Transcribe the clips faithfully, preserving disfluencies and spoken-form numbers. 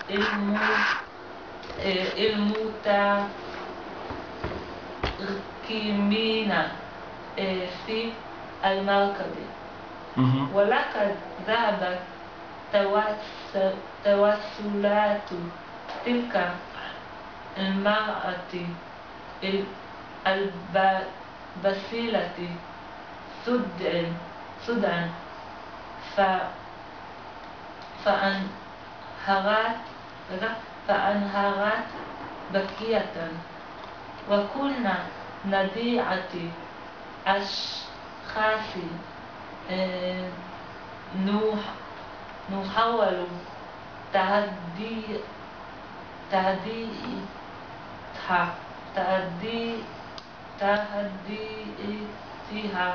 المتراكمين في المركب. ولقد ذهبت توصلات تلك المرأة البسيلة سدى فأنهرت فأنهرت بكية، وكنا نضيعة أشخاص نحاول تهدئتها تهدئتها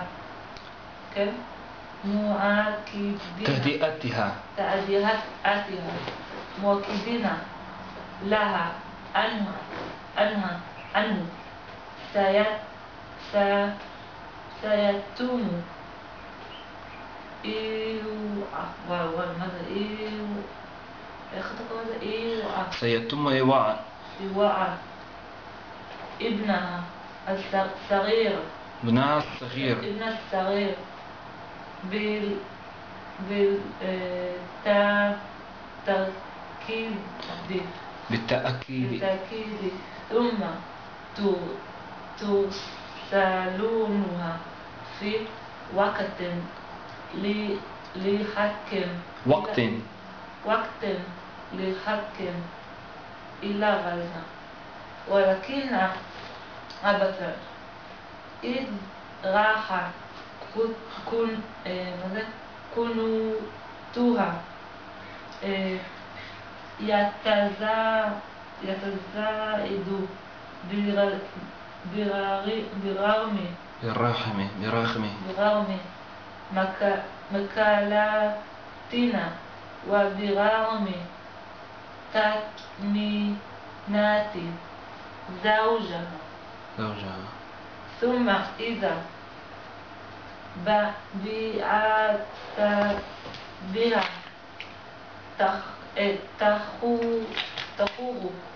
تهدئتها تهدئتها مؤكدين لها أنها أنها أنه سيتم سيتم إيواء إيواء ابنها الصغير ابنها الصغير ابنها الصغير بال بالتأكيد بالتأكيد بالتأكيد ثم ترسلونها في وقت لحكم وقت وقت لحكم إلى غزة. ولكن أبدا إذ راح كنتها يتزايد برغم برغم برغم برغم مكالاتنا وبرغم تطمينات زوجها زوجها ثم إذا بيعت بها تخوض